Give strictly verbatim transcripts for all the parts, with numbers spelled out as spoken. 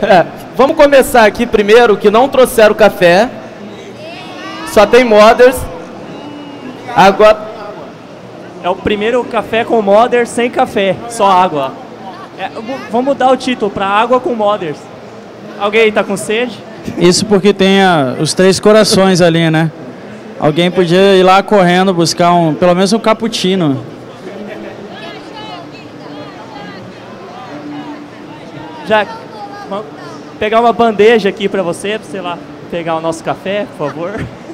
É, vamos começar aqui primeiro, que não trouxeram café. Só tem modders. Agora... É o primeiro café com modders sem café, só água. É, vamos mudar o título para água com modders. Alguém tá com sede? Isso porque tem a, os três corações ali, né? Alguém podia ir lá correndo buscar um, pelo menos um cappuccino. Já vamos pegar uma bandeja aqui para você, para você lá pegar o nosso café, por favor.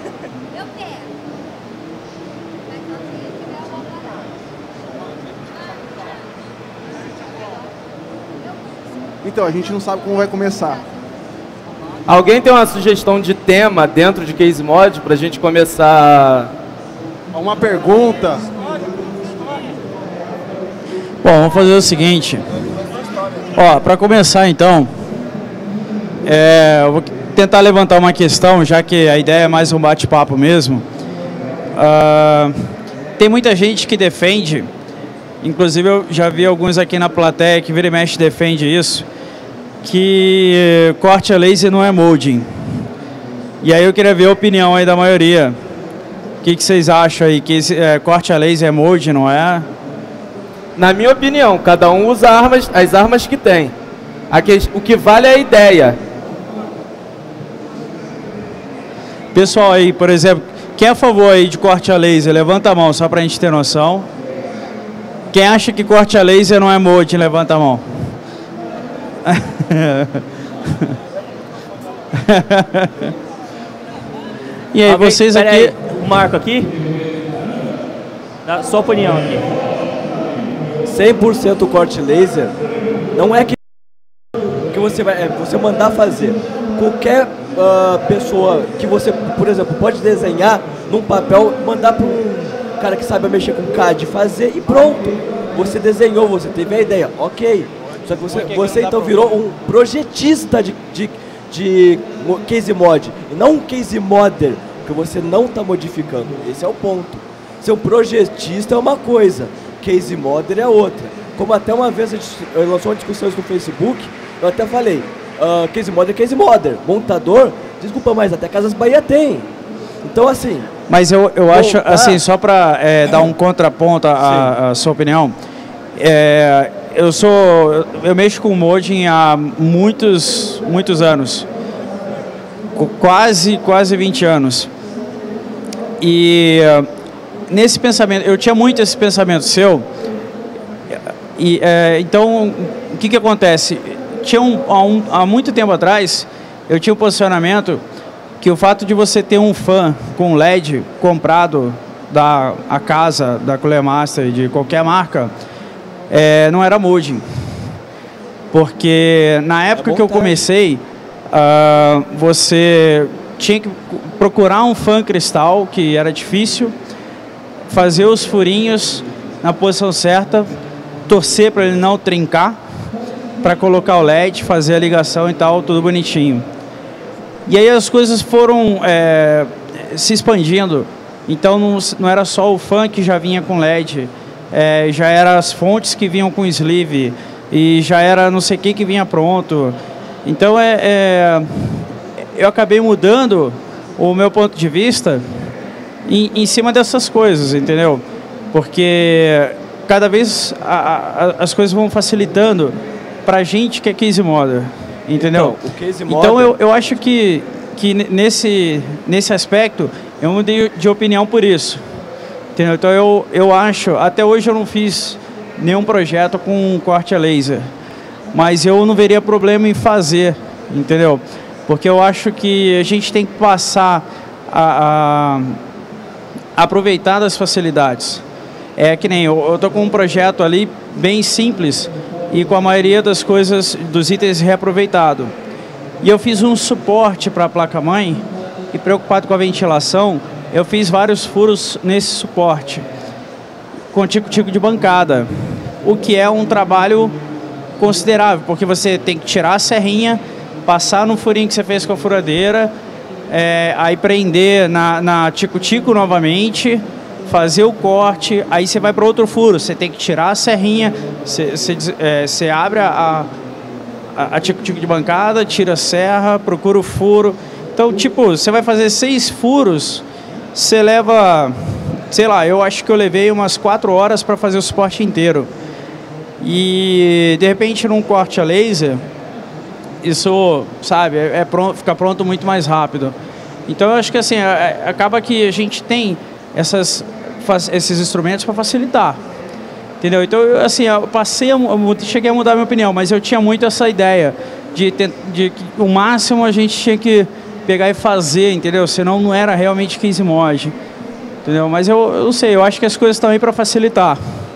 Então, a gente não sabe como vai começar. Alguém tem uma sugestão de tema dentro de Case Mod para a gente começar? Uma pergunta. Bom, vamos fazer o seguinte. Ó, para começar então, é, eu vou tentar levantar uma questão, já que a ideia é mais um bate-papo mesmo. Uh, tem muita gente que defende, inclusive eu já vi alguns aqui na plateia que vira e mexe defende isso, que corte a laser não é molding. E aí eu queria ver a opinião aí da maioria. O que, que vocês acham aí? Que esse, é, corte a laser é molding, não é? Na minha opinião, cada um usa armas, as armas que tem. Que, o que vale é a ideia. Pessoal aí, por exemplo, quem é a favor aí de corte a laser? Levanta a mão, só pra gente ter noção. Quem acha que corte a laser não é molding, levanta a mão. E aí, Alguém, vocês aqui... Aí, o Marco aqui? Dá sua opinião aqui. cem por cento corte laser não é que, que você vai é, você mandar fazer. Qualquer uh, pessoa que você, por exemplo, pode desenhar num papel, mandar para um cara que saiba mexer com C A D fazer e pronto. Você desenhou, você teve a ideia, ok. Só que você, você então virou um projetista de, de, de case mod e não um case modder, que você não está modificando. Esse é o ponto. Ser um projetista é uma coisa, case modder é outra. Como até uma vez a gente lançou uma discussão no Facebook, eu até falei, uh, case modder é case modder, montador, desculpa, mas até Casas Bahia tem. Então assim... Mas eu, eu acho, montar... assim, só para é, dar um contraponto à sua opinião, é, eu sou, eu mexo com modding há muitos, muitos anos, quase, quase vinte anos. E nesse pensamento, eu tinha muito esse pensamento seu, e é, então, o que que acontece? Tinha um, há, um, há muito tempo atrás, eu tinha um posicionamento que o fato de você ter um fan com L E D comprado da a casa, da Cooler Master, de qualquer marca, é, não era modding. Porque na época que eu comecei, uh, você tinha que procurar um fan cristal, que era difícil, fazer os furinhos na posição certa, torcer para ele não trincar, para colocar o L E D, fazer a ligação e tal, tudo bonitinho. E aí as coisas foram é, se expandindo, então não, não era só o fan que já vinha com L E D, é, já eram as fontes que vinham com sleeve, e já era não sei o que que vinha pronto. Então é, é, eu acabei mudando o meu ponto de vista em, em cima dessas coisas, entendeu? Porque cada vez a, a, as coisas vão facilitando pra gente que é case modder. Entendeu? Então, o case modder... então eu, eu acho que, que nesse, nesse aspecto eu mudei de opinião por isso. Entendeu? Então eu, eu acho, até hoje eu não fiz nenhum projeto com corte a laser, mas eu não veria problema em fazer, entendeu? Porque eu acho que a gente tem que passar a, a aproveitar das facilidades. É que nem eu, eu tô com um projeto ali bem simples, e com a maioria das coisas, dos itens reaproveitado. E eu fiz um suporte para a placa-mãe, e preocupado com a ventilação, eu fiz vários furos nesse suporte, com tico-tico de bancada, o que é um trabalho considerável, porque você tem que tirar a serrinha, passar no furinho que você fez com a furadeira, é, aí prender na, na tico-tico novamente, fazer o corte, aí você vai para outro furo, você tem que tirar a serrinha, você, você, é, você abre a, a, a tico-tico de bancada, tira a serra, procura o furo. Então, tipo, você vai fazer seis furos, você leva, sei lá, eu acho que eu levei umas quatro horas para fazer o suporte inteiro. E, de repente, num corte a laser, isso, sabe, é, é pronto, fica pronto muito mais rápido. Então, eu acho que, assim, é, é, acaba que a gente tem essas, esses instrumentos para facilitar. Entendeu? Então, eu, assim, eu passei, a, eu cheguei a mudar a minha opinião, mas eu tinha muito essa ideia de, de, de que o máximo a gente tinha que pegar e fazer, entendeu? Senão não era realmente case mod, entendeu? Mas eu, eu não sei, eu acho que as coisas estão aí para facilitar.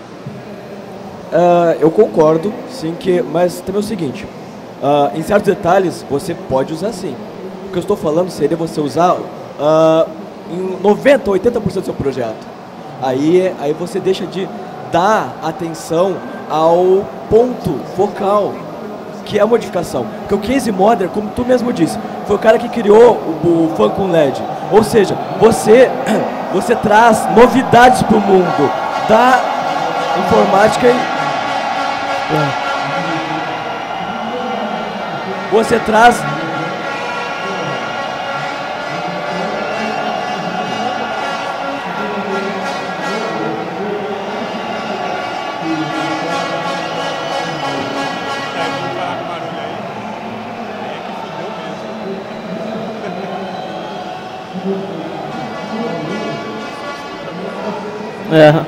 Uh, eu concordo, sim, que, mas também é o seguinte, uh, em certos detalhes você pode usar sim. O que eu estou falando seria você usar uh, em noventa, oitenta por cento do seu projeto. Aí, aí você deixa de dar atenção ao ponto focal, que é a modificação. Porque o Case Modder, como tu mesmo disse, foi o cara que criou o, o Fun com L E D. Ou seja, você, você traz novidades para o mundo da informática e você traz É.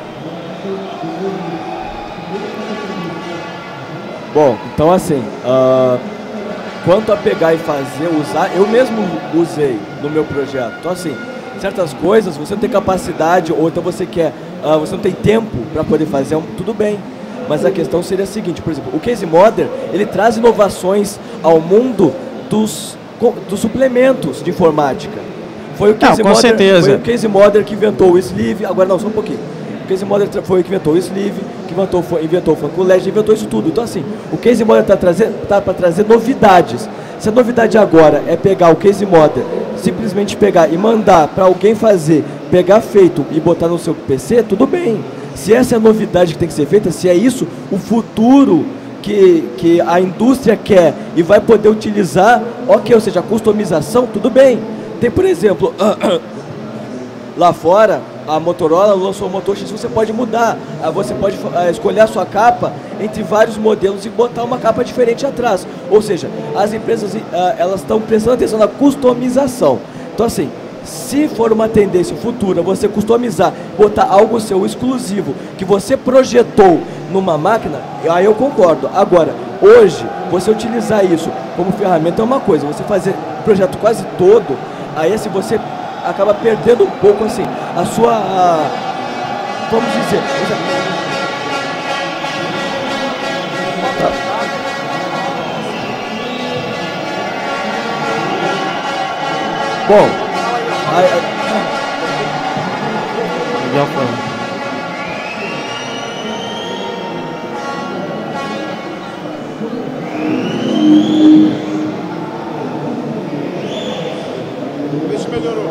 Bom, então assim, uh, quanto a pegar e fazer, usar, eu mesmo usei no meu projeto. Então assim, certas coisas você não tem capacidade, ou então você quer, uh, você não tem tempo para poder fazer, tudo bem. Mas a questão seria a seguinte, por exemplo, o Case Modder, ele traz inovações ao mundo dos, dos suplementos de informática. Foi o Case não, com Modder, certeza. Foi o Case Modder que inventou o Sleeve, agora não, só um pouquinho. O Case Modder foi o que inventou o Sleeve, que inventou, foi, inventou o Fun com L E D, inventou isso tudo. Então assim, o Case Modder está tá para trazer novidades. Se a novidade agora é pegar o Case Modder, simplesmente pegar e mandar para alguém fazer, pegar feito e botar no seu P C, tudo bem. Se essa é a novidade que tem que ser feita, se é isso o futuro que, que a indústria quer e vai poder utilizar, ok, ou seja, a customização, tudo bem. Tem, por exemplo, lá fora, a Motorola lançou o Moto X, você pode mudar, você pode uh, escolher a sua capa entre vários modelos e botar uma capa diferente atrás. Ou seja, as empresas uh, elas estão prestando atenção na customização. Então assim, se for uma tendência futura, você customizar, botar algo seu exclusivo, que você projetou numa máquina, aí eu concordo. Agora, hoje, você utilizar isso como ferramenta é uma coisa, você fazer o projeto quase todo, aí assim, você acaba perdendo um pouco assim, a sua, a, vamos dizer... Tá. Bom, aí, aí, Deixa melhorou.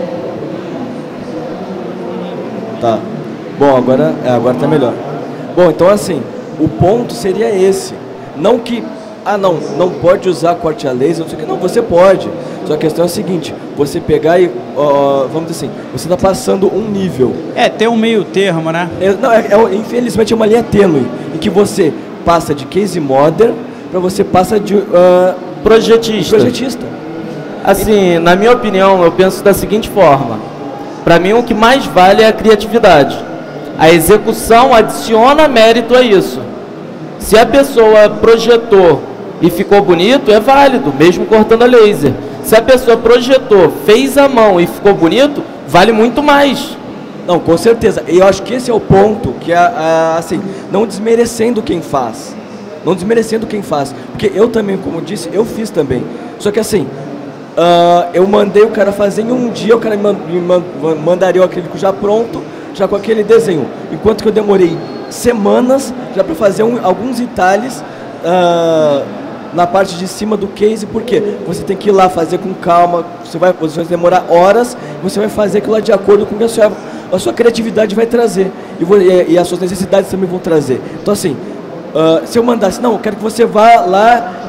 tá. Bom, agora, é, agora tá melhor. Bom, então assim, o ponto seria esse. Não que, ah não, não pode usar corte a laser, não sei o que. Não, você pode. Só a questão é a seguinte, você pegar e, uh, vamos dizer assim, você está passando um nível. É, tem um meio termo, né? É, não, é, é, infelizmente é uma linha tênue, em que você passa de Case Modder para você passa de uh, Projetista. projetista. Assim, na minha opinião, eu penso da seguinte forma. Para mim, o que mais vale é a criatividade. A execução adiciona mérito a isso. Se a pessoa projetou e ficou bonito, é válido, mesmo cortando a laser. Se a pessoa projetou, fez a mão e ficou bonito, vale muito mais. Não, com certeza. E eu acho que esse é o ponto, que é, é, assim, não desmerecendo quem faz. Não desmerecendo quem faz. Porque eu também, como eu disse, eu fiz também. Só que assim, uh, eu mandei o cara fazer em um dia, o cara me, me mandaria o acrílico já pronto, já com aquele desenho. Enquanto que eu demorei semanas já para fazer um, alguns detalhes uh, na parte de cima do case, porque você tem que ir lá fazer com calma, você vai, você vai demorar horas, você vai fazer aquilo lá de acordo com o que a sua, a sua criatividade vai trazer, e, e, e as suas necessidades também vão trazer. Então assim, uh, se eu mandasse, não, eu quero que você vá lá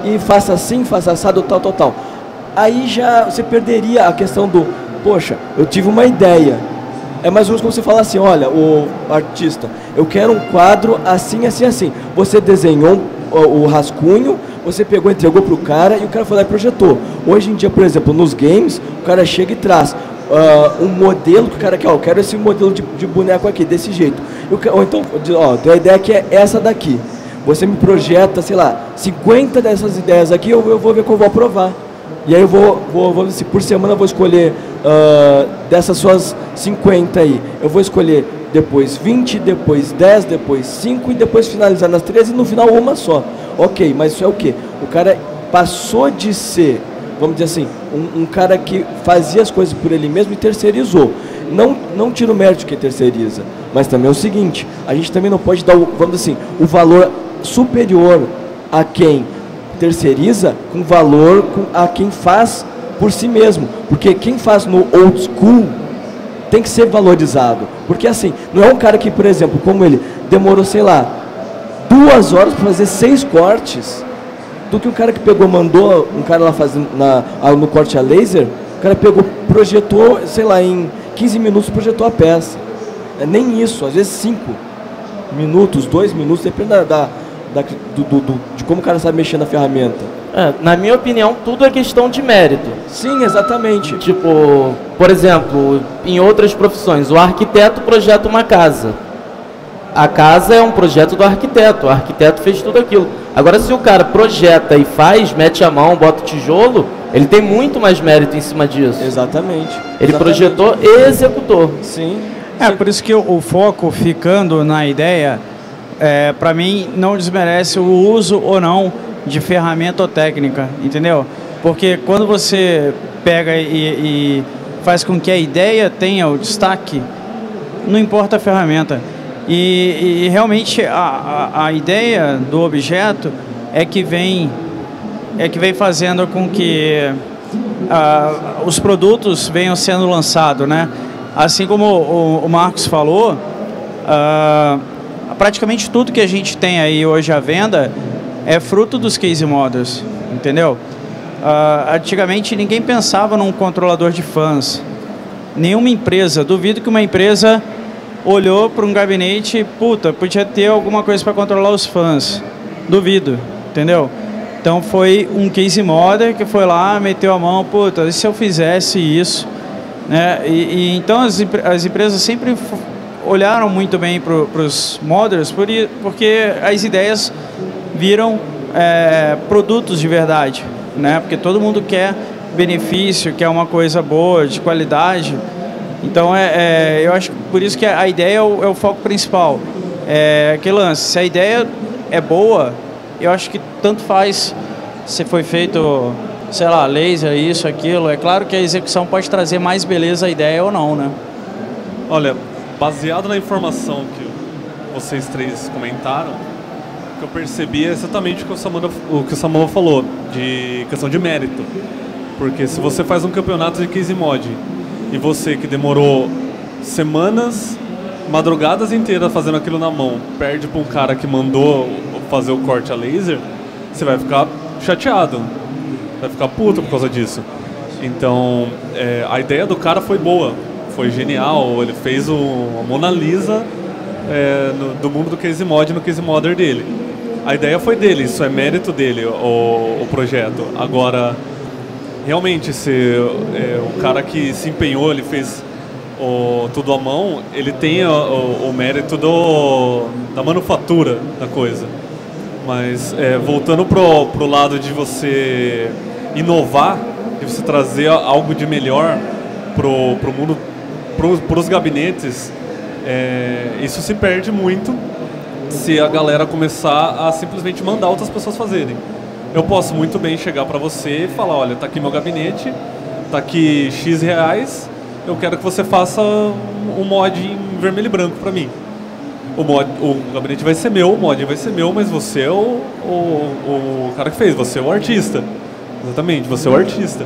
e faça assim, faça assado, tal, tal, tal. Aí já você perderia a questão do, poxa, eu tive uma ideia. É mais ou menos como você falar assim, olha, o artista, eu quero um quadro assim, assim, assim. Você desenhou o, o rascunho, você pegou, entregou pro cara e o cara foi lá e projetou. Hoje em dia, por exemplo, nos games, o cara chega e traz uh, um modelo que o cara quer, ó, eu quero esse modelo de, de boneco aqui, desse jeito. Eu, ou então, ó, tem a ideia que é essa daqui. Você me projeta, sei lá, cinquenta dessas ideias aqui, eu, eu vou ver qual eu vou aprovar. E aí eu vou, vou, vou assim, por semana eu vou escolher uh, dessas suas cinquenta aí, eu vou escolher depois vinte, depois dez, depois cinco e depois finalizar nas treze e no final uma só. Ok, mas isso é o quê? O cara passou de ser, vamos dizer assim, um, um cara que fazia as coisas por ele mesmo e terceirizou. Não, não tira o mérito de quem terceiriza, mas também é o seguinte, a gente também não pode dar, o, vamos dizer assim, o valor superior a quem terceiriza com valor a quem faz por si mesmo, porque quem faz no old school tem que ser valorizado, porque assim, não é um cara que, por exemplo, como ele demorou, sei lá, duas horas para fazer seis cortes, do que um cara que pegou, mandou um cara lá fazendo na, no corte a laser, o cara pegou, projetou, sei lá, em quinze minutos projetou a peça, é nem isso, às vezes cinco minutos, dois minutos, depende da, da Da, do, do, do, de como o cara sabe mexer na ferramenta. É, na minha opinião, tudo é questão de mérito. Sim, exatamente. Tipo, por exemplo, em outras profissões, o arquiteto projeta uma casa. A casa é um projeto do arquiteto, o arquiteto fez tudo aquilo. Agora, se o cara projeta e faz, mete a mão, bota o tijolo, ele tem muito mais mérito em cima disso. Exatamente. Ele exatamente. projetou e executou. Sim. É, por isso que o, o foco ficando na ideia, é, para mim, não desmerece o uso ou não de ferramenta ou técnica, entendeu? Porque quando você pega e, e faz com que a ideia tenha o destaque, não importa a ferramenta. E, e realmente a, a, a ideia do objeto é que vem, é que vem fazendo com que uh, os produtos venham sendo lançados, né? Assim como o, o Marcos falou, uh, praticamente tudo que a gente tem aí hoje à venda é fruto dos case models, entendeu? Uh, antigamente ninguém pensava num controlador de fãs. Nenhuma empresa, duvido que uma empresa olhou para um gabinete e, puta, podia ter alguma coisa para controlar os fãs. Duvido, entendeu? Então foi um case model que foi lá, meteu a mão, puta, e se eu fizesse isso? Né? E, e então as, as empresas sempre olharam muito bem para os models por, porque as ideias viram é, produtos de verdade, né? Porque todo mundo quer benefício, quer uma coisa boa, de qualidade. Então, é, é, eu acho que por isso que a ideia é o, é o foco principal. É aquele lance, se a ideia é boa, eu acho que tanto faz se foi feito, sei lá, laser, isso, aquilo. É claro que a execução pode trazer mais beleza à ideia ou não, né? Olha, baseado na informação que vocês três comentaram, o que eu percebi é exatamente o que o Samanta, o que o Samanta falou, de questão de mérito. Porque se você faz um campeonato de case mod e você que demorou semanas, madrugadas inteiras fazendo aquilo na mão, perde para um cara que mandou fazer o corte a laser, você vai ficar chateado, vai ficar puto por causa disso. Então, é, a ideia do cara foi boa, foi genial, ele fez o, a Mona Lisa é, no, do mundo do case mod no case modder dele. A ideia foi dele, isso é mérito dele, o, o projeto. Agora, realmente, se é, o cara que se empenhou, ele fez o, tudo à mão, ele tem o, o, o mérito do, da manufatura da coisa. Mas é, voltando pro, pro lado de você inovar, de você trazer algo de melhor pro, pro mundo, pro, pros gabinetes, é, isso se perde muito se a galera começar a simplesmente mandar outras pessoas fazerem. Eu posso muito bem chegar para você e falar, olha, tá aqui meu gabinete, tá aqui X reais, eu quero que você faça um mod em vermelho e branco para mim. O, mod, o gabinete vai ser meu, o mod vai ser meu, mas você é o, o, o cara que fez, você é o artista. Exatamente, você é o artista.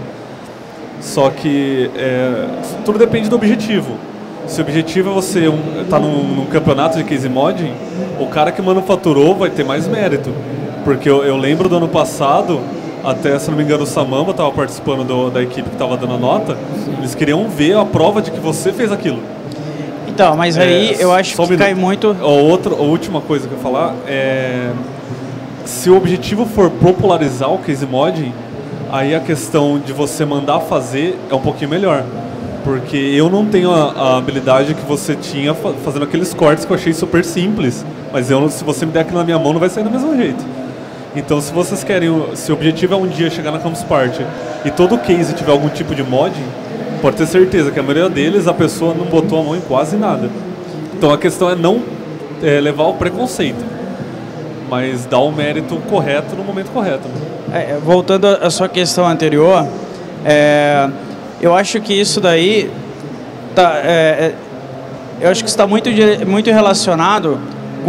Só que é, tudo depende do objetivo. Se o objetivo é você um, tá num, num campeonato de case modding, o cara que manufaturou vai ter mais mérito. Porque eu, eu lembro do ano passado, até, se não me engano, o Samamba estava participando do, da equipe que estava dando a nota, eles queriam ver a prova de que você fez aquilo. Então, mas aí É, eu acho só um que minuto. cai muito... A, outra, a última coisa que eu ia falar é... Se o objetivo for popularizar o case modding, aí a questão de você mandar fazer é um pouquinho melhor. Porque eu não tenho a, a habilidade que você tinha fa fazendo aqueles cortes que eu achei super simples. Mas eu, se você me der aquilo na minha mão, não vai sair do mesmo jeito. Então, se vocês querem, se o objetivo é um dia chegar na Campus Party e todo case tiver algum tipo de modding, pode ter certeza que a maioria deles a pessoa não botou a mão em quase nada. Então a questão é não é, levar o preconceito, mas dar o mérito correto no momento correto. É, voltando à sua questão anterior, é, eu acho que isso daí tá, é, eu acho que está muito, muito relacionado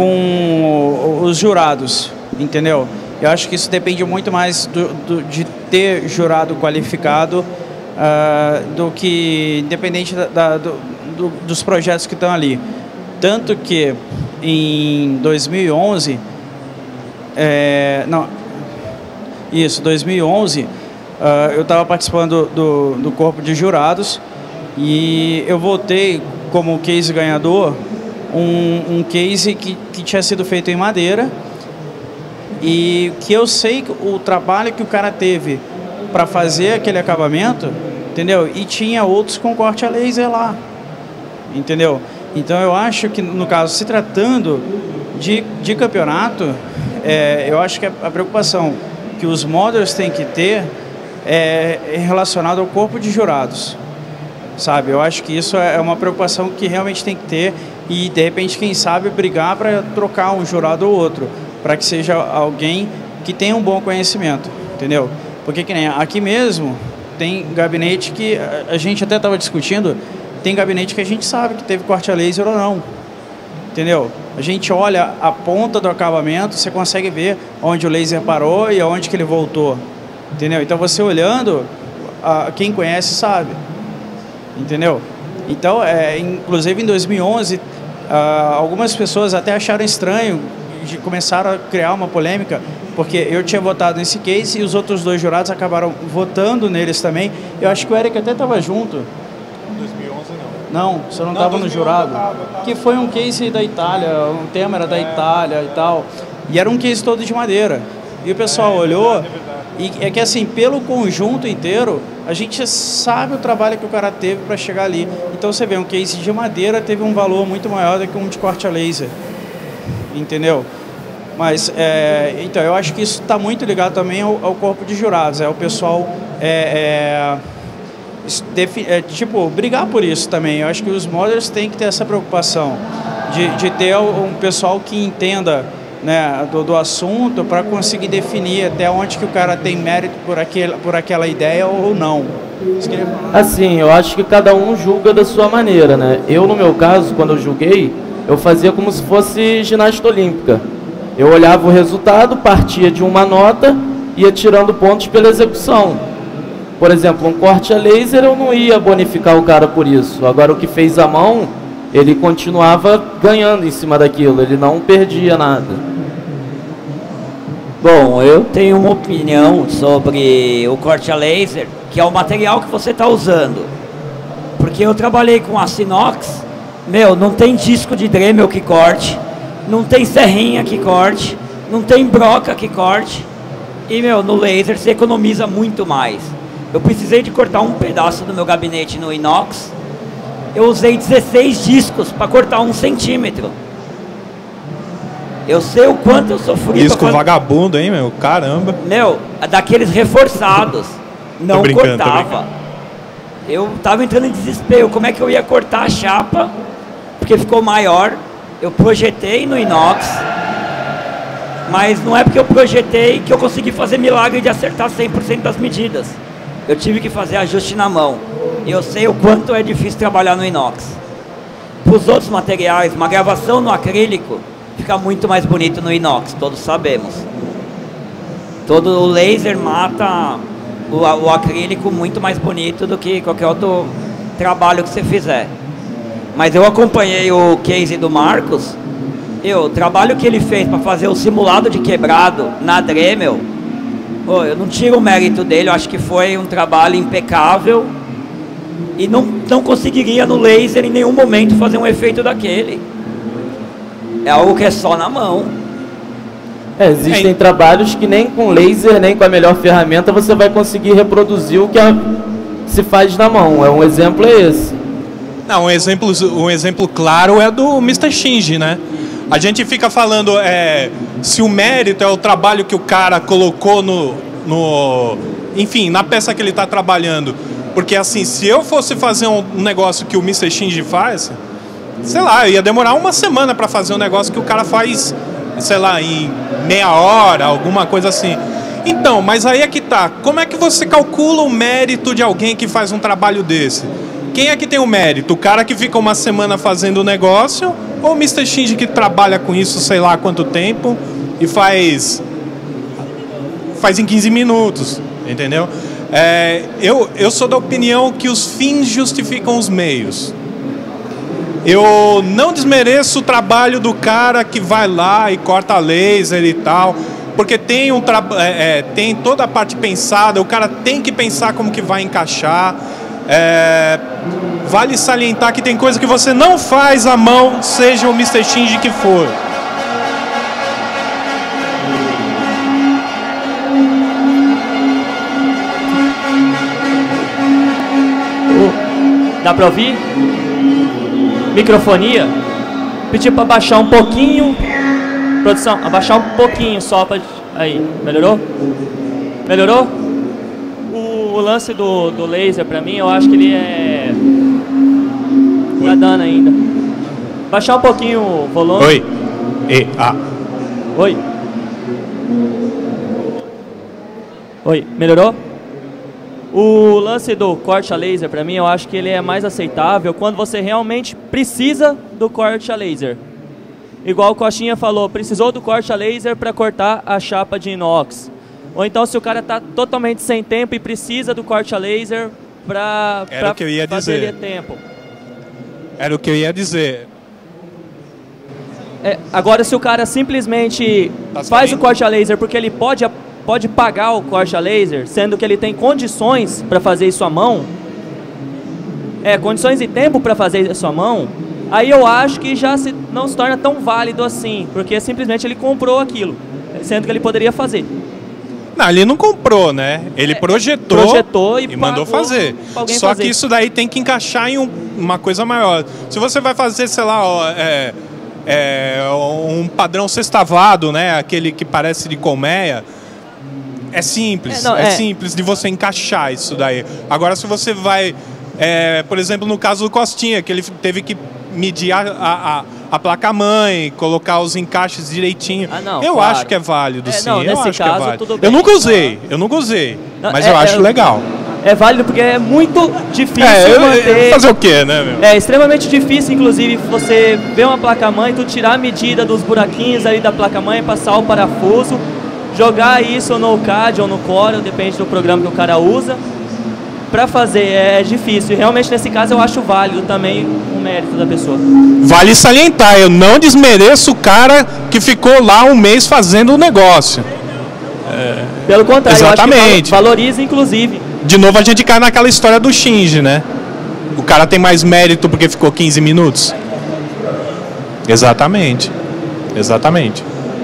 com os jurados, entendeu? Eu acho que isso depende muito mais do, do, de ter jurado qualificado uh, do que independente da, da, do, do, dos projetos que estão ali. Tanto que em dois mil e onze, é, não, isso, dois mil e onze, uh, eu estava participando do, do corpo de jurados e eu votei como case ganhador um, um case que, que tinha sido feito em madeira e que eu sei que o trabalho que o cara teve para fazer aquele acabamento, entendeu? E tinha outros com corte a laser lá, entendeu? Então eu acho que no caso, se tratando de, de campeonato, é, eu acho que a preocupação que os modders têm que ter é relacionada ao corpo de jurados, sabe? Eu acho que isso é uma preocupação que realmente tem que ter e de repente, quem sabe, brigar para trocar um jurado ou outro, para que seja alguém que tenha um bom conhecimento, entendeu? Porque que nem aqui mesmo tem gabinete que a gente até estava discutindo, tem gabinete que a gente sabe que teve corte a laser ou não, entendeu? A gente olha a ponta do acabamento, você consegue ver onde o laser parou e aonde que ele voltou, entendeu? Então você olhando, a, quem conhece sabe, entendeu? Então, é, inclusive em dois mil e onze, a, algumas pessoas até acharam estranho de começaram a criar uma polêmica, porque eu tinha votado nesse case e os outros dois jurados acabaram votando neles também. Eu acho que o Eric até estava junto. dois mil e onze não. Não, você não estava no jurado. Tava, tava. Que foi um case da Itália, um tema era da é. Itália e tal. E era um case todo de madeira. E o pessoal é, olhou, é verdade, é verdade. E é que assim, pelo conjunto inteiro, a gente sabe o trabalho que o cara teve para chegar ali. Então você vê, um case de madeira teve um valor muito maior do que um de corte a laser. Entendeu? Mas, é, então, eu acho que isso está muito ligado também ao, ao corpo de jurados. É o pessoal, é, é, é, tipo, brigar por isso também. Eu acho que os modders têm que ter essa preocupação de, de ter um pessoal que entenda, né, do, do assunto para conseguir definir até onde que o cara tem mérito por, aquele, por aquela ideia ou não. Assim, eu acho que cada um julga da sua maneira, né? Eu, no meu caso, quando eu julguei, eu fazia como se fosse ginástica olímpica. Eu olhava o resultado, partia de uma nota, ia tirando pontos pela execução. Por exemplo, um corte a laser, eu não ia bonificar o cara por isso. Agora, o que fez a mão, ele continuava ganhando em cima daquilo, ele não perdia nada. Bom, eu tenho uma opinião sobre o corte a laser, que é o material que você está usando. Porque eu trabalhei com aço inox, meu, não tem disco de Dremel que corte, não tem serrinha que corte, não tem broca que corte. E, meu, no laser você economiza muito mais. Eu precisei de cortar um pedaço do meu gabinete no inox. Eu usei dezesseis discos para cortar um centímetro. Eu sei o quanto eu sofri. Disco fazer... vagabundo, hein, meu? Caramba. Meu, daqueles reforçados. Não cortava. Eu tava entrando em desespero. Como é que eu ia cortar a chapa? Porque ficou maior. Eu projetei no inox, mas não é porque eu projetei que eu consegui fazer milagre de acertar cem por cento das medidas. Eu tive que fazer ajuste na mão. E eu sei o quanto é difícil trabalhar no inox. Para os outros materiais, uma gravação no acrílico fica muito mais bonito no inox, todos sabemos. Todo o laser mata o, o acrílico muito mais bonito do que qualquer outro trabalho que você fizer. Mas eu acompanhei o case do Marcos Eu, o trabalho que ele fez para fazer o simulado de quebrado na Dremel, oh, eu não tiro o mérito dele, eu acho que foi um trabalho impecável e não, não conseguiria no laser em nenhum momento fazer um efeito daquele. É algo que é só na mão. É, existem é. trabalhos que nem com laser, nem com a melhor ferramenta você vai conseguir reproduzir o que a, se faz na mão. É um exemplo é esse. Não, um exemplo, um exemplo claro é do mister Shinji, né? A gente fica falando é, se o mérito é o trabalho que o cara colocou no, no enfim, na peça que ele está trabalhando. Porque assim, se eu fosse fazer um negócio que o mister Shinji faz, sei lá, ia demorar uma semana para fazer um negócio que o cara faz, sei lá, em meia hora, alguma coisa assim. Então, mas aí é que tá. Como é que você calcula o mérito de alguém que faz um trabalho desse? Quem é que tem o mérito? O cara que fica uma semana fazendo o negócio ou o mister Shinji que trabalha com isso sei lá há quanto tempo e faz faz em quinze minutos, entendeu? É, eu, eu sou da opinião que os fins justificam os meios. Eu não desmereço o trabalho do cara que vai lá e corta laser e tal, porque tem, um tra é, tem toda a parte pensada, o cara tem que pensar como que vai encaixar. É, vale salientar que tem coisa que você não faz à mão, seja o mister Shinji que for. Dá pra ouvir? Microfonia. Pedir pra abaixar um pouquinho. Produção, abaixar um pouquinho só pra... Aí, melhorou? Melhorou? O lance do, do laser, pra mim, eu acho que ele é... Tá dando ainda. Baixar um pouquinho o volume. Oi. E, a. Oi. Oi, melhorou? O lance do corte a laser, pra mim, eu acho que ele é mais aceitável quando você realmente precisa do corte a laser. Igual o Coxinha falou, precisou do corte a laser para cortar a chapa de inox. Ou então se o cara está totalmente sem tempo e precisa do corte a laser para fazer ele tempo. Era o que eu ia dizer. É, agora se o cara simplesmente tá faz o corte a laser porque ele pode, pode pagar o corte a laser, sendo que ele tem condições para fazer isso à mão, é, condições e tempo para fazer isso à mão, aí eu acho que já se, não se torna tão válido assim, porque simplesmente ele comprou aquilo, sendo que ele poderia fazer. Não, ele não comprou, né? Ele é, projetou, projetou e, e mandou fazer. Só fazer. que isso daí tem que encaixar em um, uma coisa maior. Se você vai fazer, sei lá, ó, é, é, um padrão sextavado, né? Aquele que parece de colmeia, é simples. É, não, é, é simples de você encaixar isso daí. Agora, se você vai, é, por exemplo, no caso do Costinha, que ele teve que medir a, a, a placa-mãe, colocar os encaixes direitinho. Ah, não, eu claro. acho que é válido, é, sim. Não, eu acho caso, que é válido. Tudo bem. Eu nunca usei, eu nunca usei, não, mas é, eu acho é, legal. É válido porque é muito difícil é, eu, manter... Fazer o quê, né, meu? É extremamente difícil, inclusive, você ver uma placa-mãe, tu tirar a medida dos buraquinhos ali da placa-mãe, passar o parafuso, jogar isso no C A D ou no Corel, depende do programa que o cara usa, para fazer. É difícil. E realmente, nesse caso, eu acho válido também o mérito da pessoa. Vale salientar, eu não desmereço o cara que ficou lá um mês fazendo o negócio. É... Pelo contrário, exatamente. Eu acho que valoriza, inclusive. De novo, a gente cai naquela história do Shinji, né? O cara tem mais mérito porque ficou quinze minutos. Exatamente. Exatamente.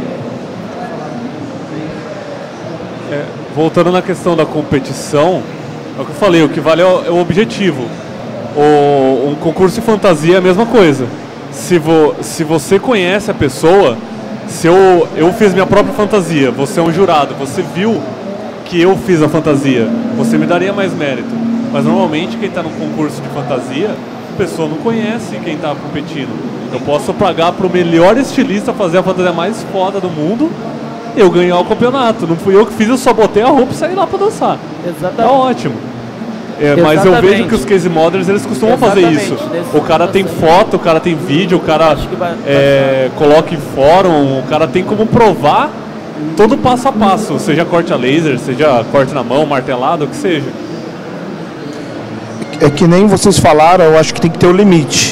É, voltando na questão da competição, é o que eu falei, o que vale é o, é o objetivo. O, um concurso de fantasia é a mesma coisa. Se, vo, se você conhece a pessoa, se eu, eu fiz minha própria fantasia, você é um jurado, você viu que eu fiz a fantasia, você me daria mais mérito. Mas normalmente quem está no concurso de fantasia, a pessoa não conhece quem está competindo. Eu posso pagar para o melhor estilista fazer a fantasia mais foda do mundo e eu ganhar o campeonato. Não fui eu que fiz, eu só botei a roupa e saí lá para dançar. Exatamente. Tá ótimo. É, mas eu vejo que os case modders, eles costumam Exatamente. fazer isso. O cara tem foto, o cara tem vídeo, o cara vai, é, coloca em fórum, o cara tem como provar todo passo a passo, seja corte a laser, seja corte na mão, martelado, o que seja. É que nem vocês falaram, eu acho que tem que ter o limite.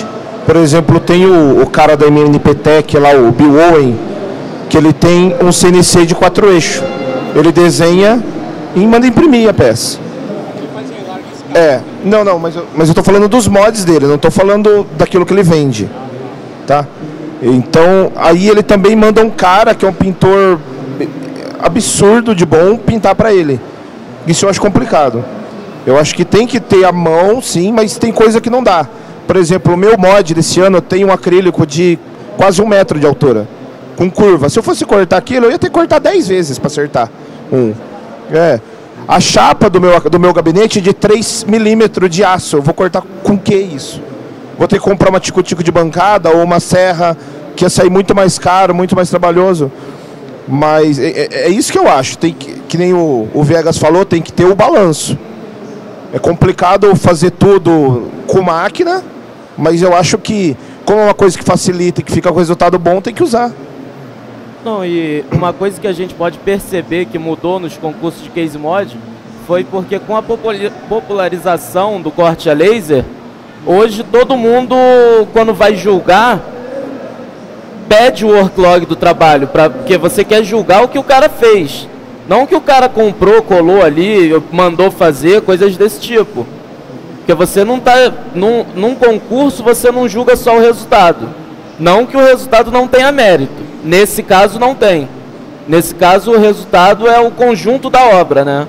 Por exemplo, tem o, o cara da M N P Tech lá, o Bill Owen, que ele tem um C N C de quatro eixos. Ele desenha e manda imprimir a peça. É, não, não, mas eu, mas eu tô falando dos mods dele, não tô falando daquilo que ele vende, tá? Então, aí ele também manda um cara que é um pintor absurdo de bom pintar para ele. Isso eu acho complicado. Eu acho que tem que ter a mão, sim, mas tem coisa que não dá. Por exemplo, o meu mod desse ano tem um acrílico de quase um metro de altura, com curva. Se eu fosse cortar aquilo, eu ia ter que cortar dez vezes para acertar um. É. A chapa do meu, do meu gabinete é de três milímetros de aço. Eu vou cortar com que isso? Vou ter que comprar uma tico-tico de bancada ou uma serra, que ia sair muito mais caro, muito mais trabalhoso. Mas é, é, é isso que eu acho. Tem que, que nem o, o Viegas falou, tem que ter o balanço. É complicado fazer tudo com máquina, mas eu acho que, como é uma coisa que facilita e que fica com resultado bom, tem que usar. Não, e uma coisa que a gente pode perceber que mudou nos concursos de case mod foi porque com a popularização do corte a laser, hoje todo mundo, quando vai julgar, pede o worklog do trabalho, pra, porque você quer julgar o que o cara fez. Não que o cara comprou, colou ali, mandou fazer, coisas desse tipo. Porque você não está... Num, num concurso você não julga só o resultado. Não que o resultado não tenha mérito. Nesse caso não tem. Nesse caso o resultado é o conjunto da obra, né?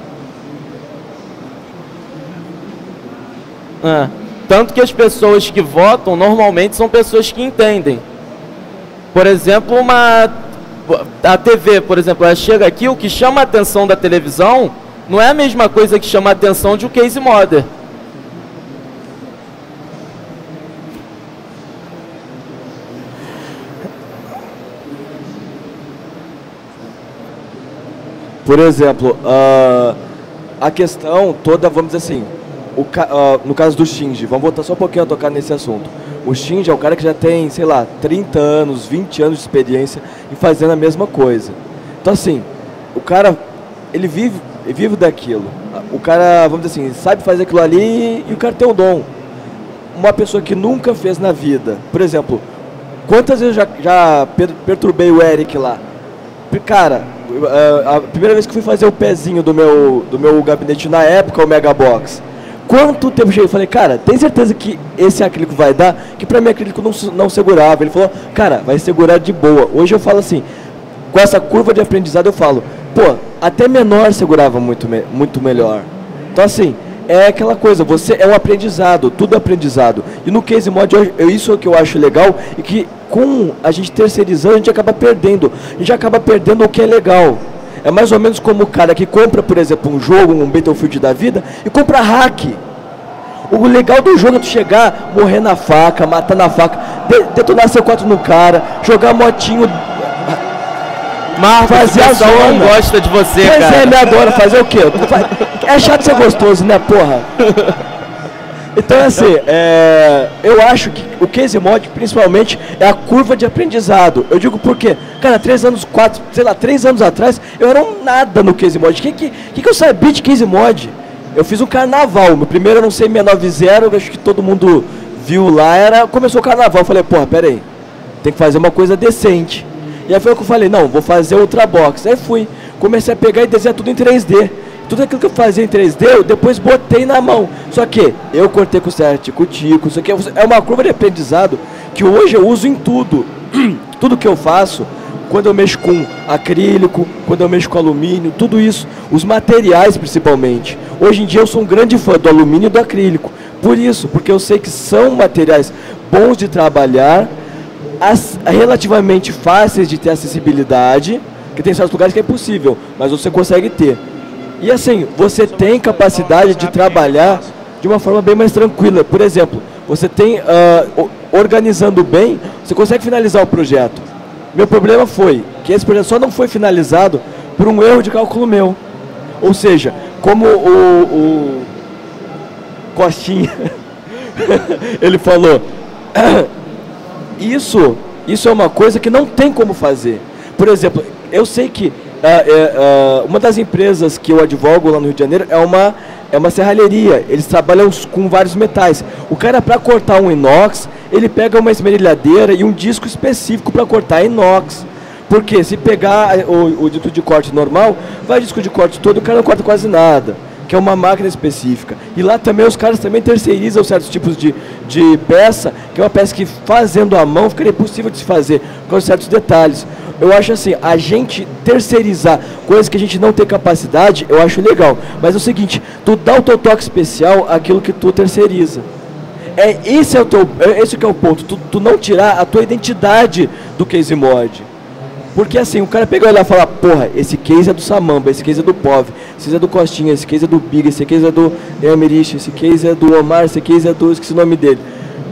É. Tanto que as pessoas que votam normalmente são pessoas que entendem. Por exemplo, uma... a T V, por exemplo, ela chega aqui, o que chama a atenção da televisão não é a mesma coisa que chama a atenção de um case modder. Por exemplo, uh, a questão toda, vamos dizer assim, o ca uh, no caso do Shinji, vamos voltar só um pouquinho a tocar nesse assunto. O Shinji é um cara que já tem, sei lá, trinta anos, vinte anos de experiência em fazendo a mesma coisa. Então assim, o cara, ele vive, ele vive daquilo. O cara, vamos dizer assim, sabe fazer aquilo ali e o cara tem um dom. Uma pessoa que nunca fez na vida, por exemplo, quantas vezes eu já, já perturbei o Eric lá? Cara, a primeira vez que fui fazer o pezinho do meu, do meu gabinete na época, o Megabox, quanto tempo eu cheguei? Falei, cara, tem certeza que esse acrílico vai dar? Que pra mim acrílico não, não segurava. Ele falou, cara, vai segurar de boa. Hoje eu falo assim, com essa curva de aprendizado eu falo, pô, até menor segurava muito, me muito melhor. Então assim, é aquela coisa, você é um aprendizado, tudo é aprendizado. E no case mod, eu, eu, isso é o que eu acho legal, e que com a gente terceirizando, a gente acaba perdendo. A gente acaba perdendo o que é legal. É mais ou menos como o cara que compra, por exemplo, um jogo, um Battlefield da vida, e compra hack. O legal do jogo é tu chegar, morrer na faca, matar na faca, de, detonar C quatro no cara, jogar motinho, Marcos, fazer a zona. Não gosta de você, pois cara. É, me adora. Fazer o quê? É chato ser gostoso, né, porra? Então, assim, é, eu acho que o case mod, principalmente, é a curva de aprendizado. Eu digo por quê? Cara, três anos, quatro, sei lá, três anos atrás, eu era um nada no case mod. O que, que, que, que eu sabia de case mod? Eu fiz um carnaval. Meu primeiro, eu não sei, seiscentos e noventa, acho que todo mundo viu lá, era, começou o carnaval. Eu falei, porra, pera aí, tem que fazer uma coisa decente. E aí foi o que eu falei, não, vou fazer Ultrabox. Aí fui, comecei a pegar e desenhar tudo em três D. Tudo aquilo que eu fazia em três D, eu depois botei na mão. Só que eu cortei com certo tico, isso aqui é uma curva de aprendizado que hoje eu uso em tudo. Tudo que eu faço, quando eu mexo com acrílico, quando eu mexo com alumínio, tudo isso, os materiais principalmente. Hoje em dia eu sou um grande fã do alumínio e do acrílico. Por isso, porque eu sei que são materiais bons de trabalhar, as, relativamente fáceis de ter acessibilidade, que tem certos lugares que é impossível, mas você consegue ter. E assim, você tem capacidade de trabalhar de uma forma bem mais tranquila. Por exemplo, você tem, uh, organizando bem, você consegue finalizar o projeto. Meu problema foi que esse projeto só não foi finalizado por um erro de cálculo meu. Ou seja, como o, o Costinha, ele falou, isso, isso é uma coisa que não tem como fazer. Por exemplo, eu sei que Uh, uh, uh, uma das empresas que eu advogo lá no Rio de Janeiro é uma, é uma serralheria. Eles trabalham com vários metais. O cara, para cortar um inox, ele pega uma esmerilhadeira e um disco específico para cortar inox. Porque se pegar o, o dito de corte normal, vai disco de corte todo, o cara não corta quase nada, que é uma máquina específica. E lá também os caras também terceirizam certos tipos de, de peça, que é uma peça que fazendo à mão ficaria impossível de se fazer, com certos detalhes. Eu acho assim, a gente terceirizar coisas que a gente não tem capacidade, eu acho legal. Mas é o seguinte, tu dá o teu toque especial àquilo que tu terceiriza. É, esse, é o teu, é, esse que é o ponto, tu, tu não tirar a tua identidade do case mod. Porque assim, o cara pega e olha e fala, porra, esse case é do Samamba, esse case é do P O V, esse case é do Costinha, esse case é do Big, esse case é do Emerich, esse case é do Omar, esse case é do... esqueci o nome dele.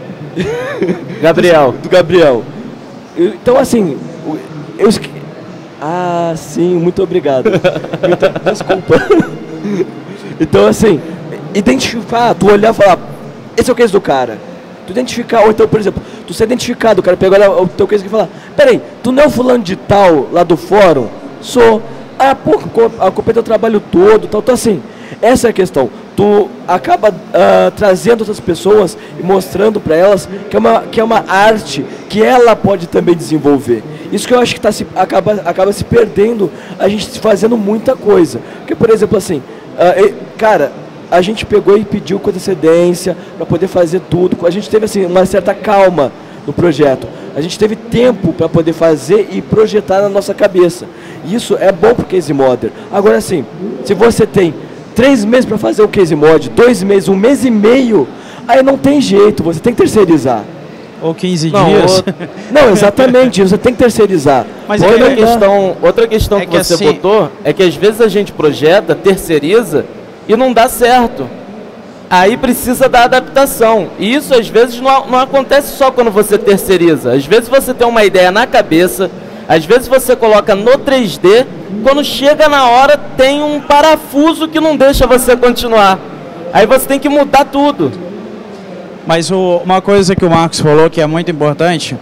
Gabriel. Do Gabriel. Então assim, eu esque... Ah, sim, muito obrigado. Muito... Desculpa. Então assim, identificar, tu olhar e falar, esse é o case do cara. Tu identificar, ou então, por exemplo, tu ser identificado, o cara pega o teu case e fala, peraí, tu não é o fulano de tal lá do fórum? Sou. Ah, pô, a culpa é teu trabalho todo, tal, então assim, essa é a questão. Tu acaba uh, trazendo outras pessoas e mostrando para elas que é, uma, que é uma arte que ela pode também desenvolver. Isso que eu acho que tá se, acaba, acaba se perdendo, a gente fazendo muita coisa. Porque, por exemplo, assim, uh, cara... a gente pegou e pediu com antecedência para poder fazer tudo. A gente teve assim, uma certa calma no projeto. A gente teve tempo para poder fazer e projetar na nossa cabeça. Isso é bom para o Case Modder. Agora sim, se você tem três meses para fazer o Case Mod, dois meses, um mês e meio, aí não tem jeito, você tem que terceirizar. Ou quinze não, dias. Ou... Não, exatamente, você tem que terceirizar. Mas outra, é, questão, outra questão é que, que você assim... botou é que às vezes a gente projeta, terceiriza, e não dá certo. Aí precisa da adaptação. E isso às vezes não, não acontece só quando você terceiriza. Às vezes você tem uma ideia na cabeça, às vezes você coloca no três D, quando chega na hora tem um parafuso que não deixa você continuar. Aí você tem que mudar tudo. Mas o, uma coisa que o Marcos falou que é muito importante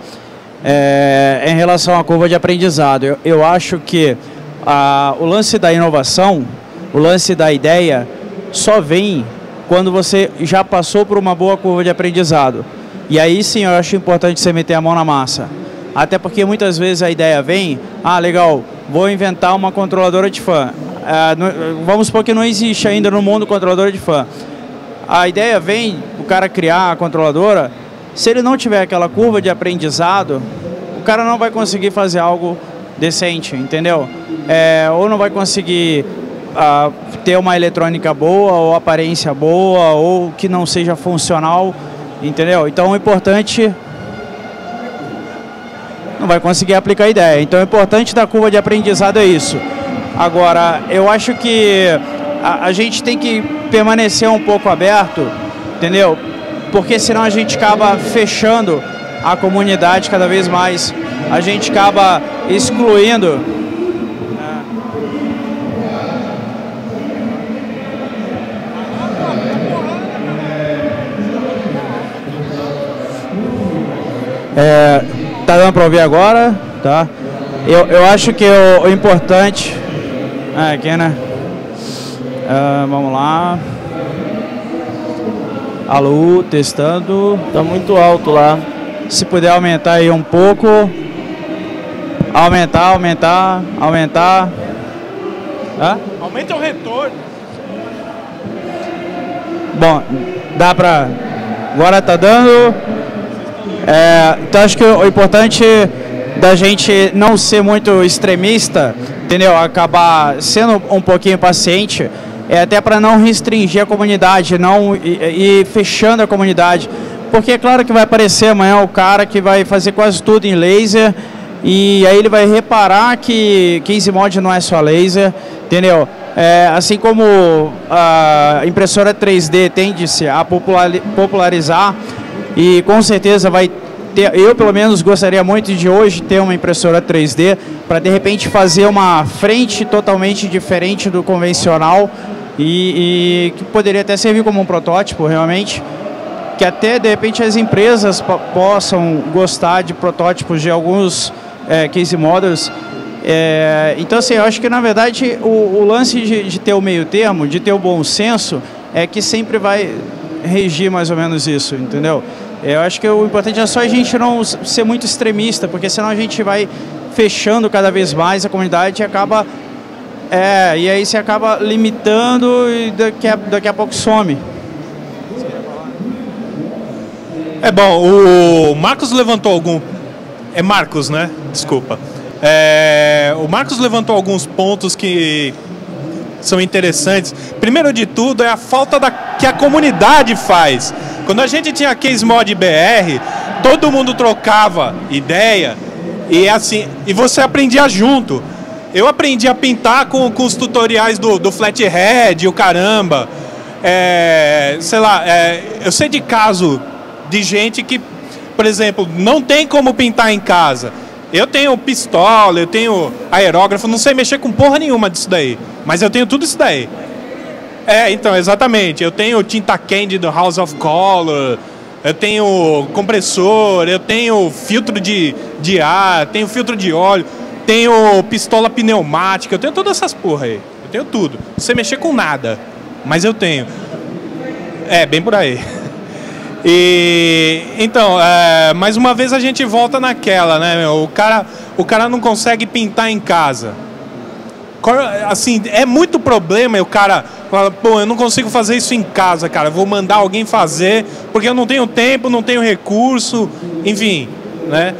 é em relação à curva de aprendizado. Eu, eu acho que a, o lance da inovação, o lance da ideia, só vem quando você já passou por uma boa curva de aprendizado. E aí sim eu acho importante você meter a mão na massa. Até porque muitas vezes a ideia vem, ah, legal, vou inventar uma controladora de fã. Ah, não, vamos supor que não existe ainda no mundo controladora de fã. A ideia vem, o cara criar a controladora, se ele não tiver aquela curva de aprendizado, o cara não vai conseguir fazer algo decente, entendeu? É, ou não vai conseguir... Uh, ter uma eletrônica boa, ou aparência boa, ou que não seja funcional, entendeu? Então o importante... não vai conseguir aplicar a ideia. Então o importante da curva de aprendizado é isso. Agora, eu acho que a, a gente tem que permanecer um pouco aberto, entendeu? Porque senão a gente acaba fechando a comunidade cada vez mais. A gente acaba excluindo... É, tá dando para ouvir agora, tá? Eu, eu acho que o, o importante... Ah, aqui, né? Uh, vamos lá. Alô, testando. Tá muito alto lá. Se puder aumentar aí um pouco. Aumentar, aumentar, aumentar. Hã? Aumenta o retorno. Bom, dá pra... Agora tá dando... É, então acho que o importante da gente não ser muito extremista, entendeu? Acabar sendo um pouquinho paciente, é até para não restringir a comunidade, não ir fechando a comunidade. Porque é claro que vai aparecer amanhã o cara que vai fazer quase tudo em laser, e aí ele vai reparar que Case Mod não é só laser, entendeu? É, assim como a impressora três D tende-se a popularizar, e com certeza vai ter, eu pelo menos gostaria muito de hoje ter uma impressora três D para de repente fazer uma frente totalmente diferente do convencional e, e que poderia até servir como um protótipo realmente, que até de repente as empresas possam gostar de protótipos de alguns é, case models. É, então assim, eu acho que na verdade o, o lance de, de ter o meio termo, de ter o bom senso, é que sempre vai regir mais ou menos isso, entendeu? Eu acho que o importante é só a gente não ser muito extremista, porque senão a gente vai fechando cada vez mais a comunidade e acaba... É, e aí você acaba limitando e daqui a, daqui a pouco some. É bom, o Marcos levantou algum... É Marcos, né? Desculpa. É, o Marcos levantou alguns pontos que são interessantes. Primeiro de tudo é a falta da, que a comunidade faz. Quando a gente tinha Case Mod B R, todo mundo trocava ideia e, assim, e você aprendia junto. Eu aprendi a pintar com, com os tutoriais do, do Flathead, o caramba. É, sei lá, é, eu sei de caso de gente que, por exemplo, não tem como pintar em casa. Eu tenho pistola, eu tenho aerógrafo, não sei mexer com porra nenhuma disso daí. Mas eu tenho tudo isso daí. É, então, exatamente. Eu tenho tinta candy do House of Color, eu tenho compressor, eu tenho filtro de, de ar, tenho filtro de óleo, tenho pistola pneumática, eu tenho todas essas porra aí. Eu tenho tudo. Não sei mexer com nada, mas eu tenho. É, bem por aí. E então, é, mais uma vez a gente volta naquela, né, meu? O cara, o cara não consegue pintar em casa. Assim, é muito problema e o cara fala, pô, eu não consigo fazer isso em casa, cara. Vou mandar alguém fazer porque eu não tenho tempo, não tenho recurso, enfim, né?